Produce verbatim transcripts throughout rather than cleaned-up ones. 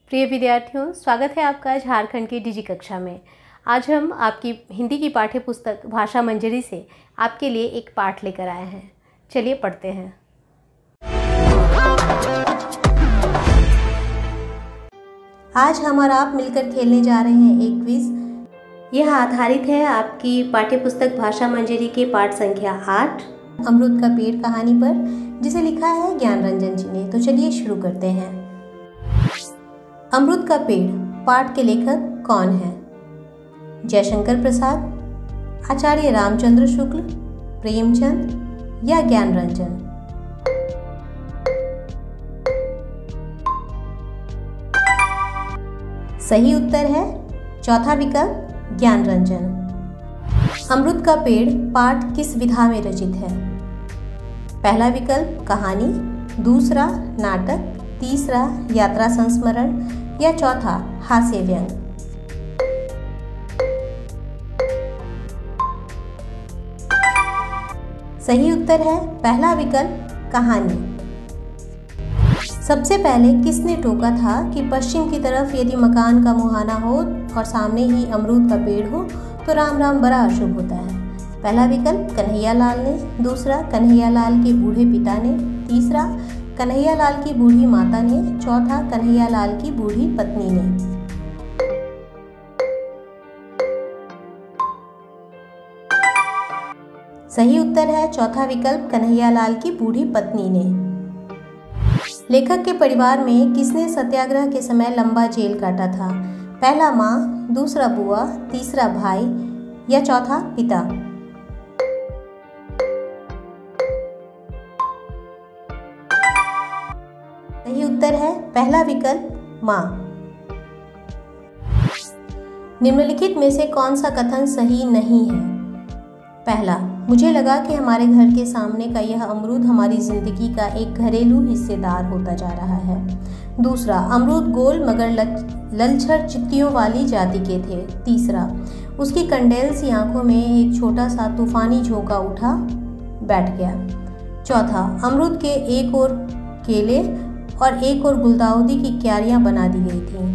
प्रिय विद्यार्थियों, स्वागत है आपका झारखंड की डिजी कक्षा में। आज हम आपकी हिंदी की पाठ्य पुस्तक भाषा मंजरी से आपके लिए एक पाठ लेकर आए हैं। चलिए पढ़ते हैं। आज हम और आप मिलकर खेलने जा रहे हैं एक क्विज। यह आधारित है आपकी पाठ्य पुस्तक भाषा मंजरी के पाठ संख्या आठ अमरूद का पेड़ कहानी पर, जिसे लिखा है ज्ञान रंजन जी ने। तो चलिए शुरू करते हैं। अमरूद का पेड़ पाठ के लेखक कौन है? जयशंकर प्रसाद, आचार्य रामचंद्र शुक्ल, प्रेमचंद या ज्ञान रंजन? सही उत्तर है चौथा विकल्प ज्ञान रंजन। अमरूद का पेड़ पाठ किस विधा में रचित है? पहला विकल्प कहानी, दूसरा नाटक, तीसरा यात्रा संस्मरण या चौथा हास्य व्यंग? सही उत्तर है पहला विकल्प कहानी। सबसे पहले किसने टोका था कि पश्चिम की तरफ यदि मकान का मुहाना हो और सामने ही अमरूद का पेड़ हो तो राम राम बड़ा अशुभ होता है? पहला विकल्प कन्हैया लाल ने, दूसरा कन्हैया लाल के बूढ़े पिता ने, तीसरा कन्हैया लाल की बूढ़ी माता ने, चौथा कन्हैया लाल की बूढ़ी पत्नी ने? सही उत्तर है चौथा विकल्प कन्हैया लाल की बूढ़ी पत्नी ने। लेखक के परिवार में किसने सत्याग्रह के समय लंबा जेल काटा था? पहला माँ, दूसरा बुआ, तीसरा भाई या चौथा पिता? सही उत्तर है पहला विकल्प माँ। निम्नलिखित में से कौन सा कथन सही नहीं है? पहला, मुझे लगा कि हमारे घर के सामने का यह अमरूद हमारी जिंदगी का एक घरेलू हिस्सेदार होता जा रहा है। दूसरा, अमरूद गोल मगर ललछर चित्तियों वाली जाति के थे। तीसरा, उसकी कंडेल सी आंखों में एक छोटा सा तूफानी झोंका उठा बैठ गया। चौथा, अमरूद के एक ओर केले और एक ओर गुलदाउदी की क्यारियां बना दी गई थीं।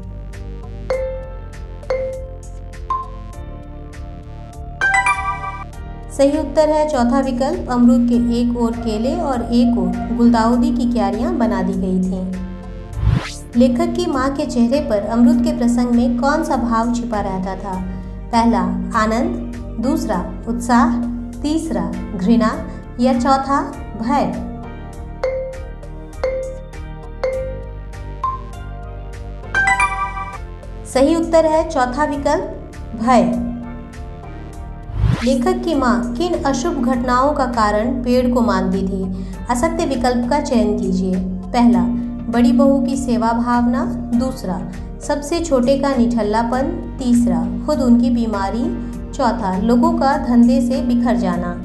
सही उत्तर है चौथा विकल्प अमरूद के एक ओर केले और एक ओर गुलदाउदी की क्यारियां बना दी गई थीं। लेखक की मां के चेहरे पर अमरूद के प्रसंग में कौन सा भाव छिपा रहता था? पहला आनंद, दूसरा उत्साह, तीसरा घृणा या चौथा भय? सही उत्तर है चौथा विकल्प भय। लेखक की मां किन अशुभ घटनाओं का कारण पेड़ को मानती थी? असत्य विकल्प का चयन कीजिए। पहला, बड़ी बहू की सेवा भावना, दूसरा सबसे छोटे का निठल्लापन, तीसरा खुद उनकी बीमारी, चौथा लोगों का धंधे से बिखर जाना।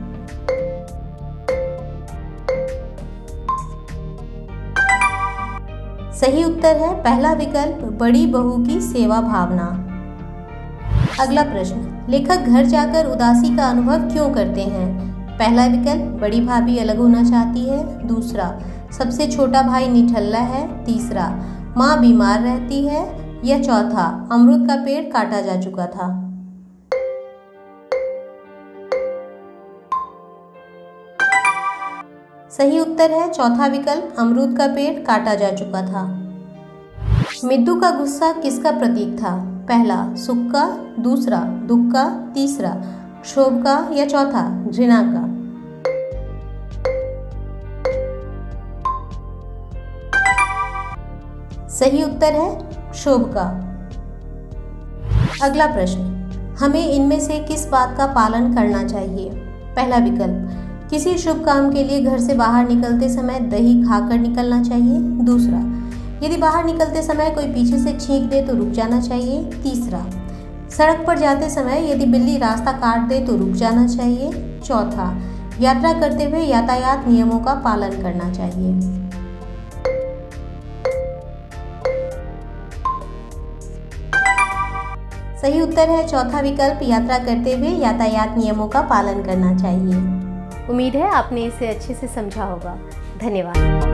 सही उत्तर है पहला विकल्प बड़ी बहू की सेवा भावना। अगला प्रश्न, लेखक घर जाकर उदासी का अनुभव क्यों करते हैं? पहला विकल्प बड़ी भाभी अलग होना चाहती है, दूसरा सबसे छोटा भाई निठल्ला है, तीसरा माँ बीमार रहती है या चौथा अमरूद का पेड़ काटा जा चुका था? सही उत्तर है चौथा विकल्प अमरूद का पेड़ काटा जा चुका था। मिद्दू का गुस्सा किसका प्रतीक था? पहला सुख का, दूसरा दुख का, तीसरा क्षोभ का या चौथा घृणा का? सही उत्तर है क्षोभ का। अगला प्रश्न, हमें इनमें से किस बात का पालन करना चाहिए? पहला विकल्प किसी शुभ काम के लिए घर से बाहर निकलते समय दही खाकर निकलना चाहिए, दूसरा यदि बाहर निकलते समय कोई पीछे से छींक दे तो रुक जाना चाहिए, तीसरा सड़क पर जाते समय यदि बिल्ली रास्ता काट दे तो रुक जाना चाहिए, चौथा यात्रा करते हुए यातायात नियमों का पालन करना चाहिए। सही उत्तर है चौथा विकल्प यात्रा करते हुए यातायात नियमों का पालन करना चाहिए। उम्मीद है आपने इसे अच्छे से समझा होगा। धन्यवाद।